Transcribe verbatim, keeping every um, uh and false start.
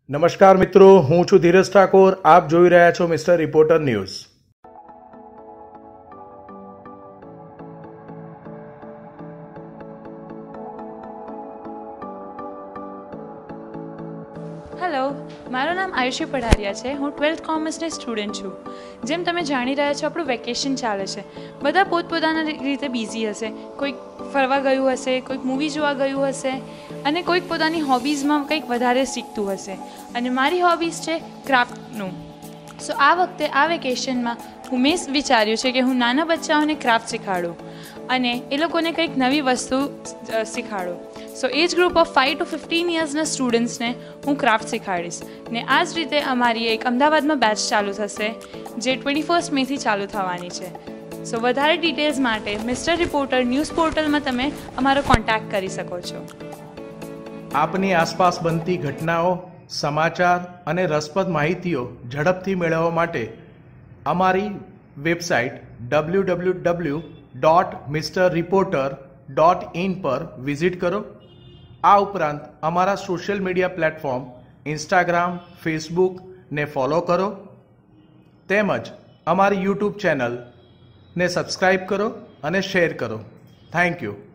નમસ્કાર મિત્રો, હું છું ધીરજ ઠાકોર. આપ જોઈ રહ્યા છો મિસ્ટર રિપોર્ટર ન્યૂઝ. હેલો, મારું નામ આયુષી પઢારિયા છે. હું ટ્વેલ્થ કોમર્સની સ્ટુડન્ટ છું. જેમ તમે જાણી રહ્યા છો, આપણું વેકેશન ચાલે છે. બધા પોતપોતાના રીતે બિઝી હશે. કોઈક ફરવા ગયું હશે, કોઈક મૂવી જોવા ગયું હશે અને કોઈક પોતાની હોબીઝમાં કંઈક વધારે શીખતું હશે. અને મારી હોબીઝ છે ક્રાફ્ટનું. સો આ વખતે આ વેકેશનમાં હું મેં વિચાર્યું છે કે હું નાના બચ્ચાઓને ક્રાફ્ટ શીખવાડું અને એ લોકોને કંઈક નવી વસ્તુ શીખવાડું. So age group of five to fifteen યર્સના સ્ટુડન્ટ્સને હું ક્રાફ્ટ શીખવાડીશ. ને આ જ રીતે અમારી એક અમદાવાદમાં બેચ ચાલુ થશે, જે ટ્વેન્ટી ફર્સ્ટ મેથી ચાલુ થવાની છે. સો વધારે ડિટેલ્સ માટે મિસ્ટર રિપોર્ટર ન્યૂઝ પોર્ટલમાં તમે અમારો કોન્ટેક્ટ કરી શકો છો. આપની આસપાસ બનતી ઘટનાઓ, સમાચાર અને રસપ્રદ માહિતીઓ ઝડપથી મેળવવા માટે અમારી website W W W dot mister reporter dot in પર વિઝિટ કરો. આ ઉપરાંત અમારા social media platform Instagram, Facebook ને ફોલો કરો. તેમજ અમારી યુટ્યુબ ચેનલ ને સબસ્ક્રાઈબ કરો અને શેર કરો. Thank you.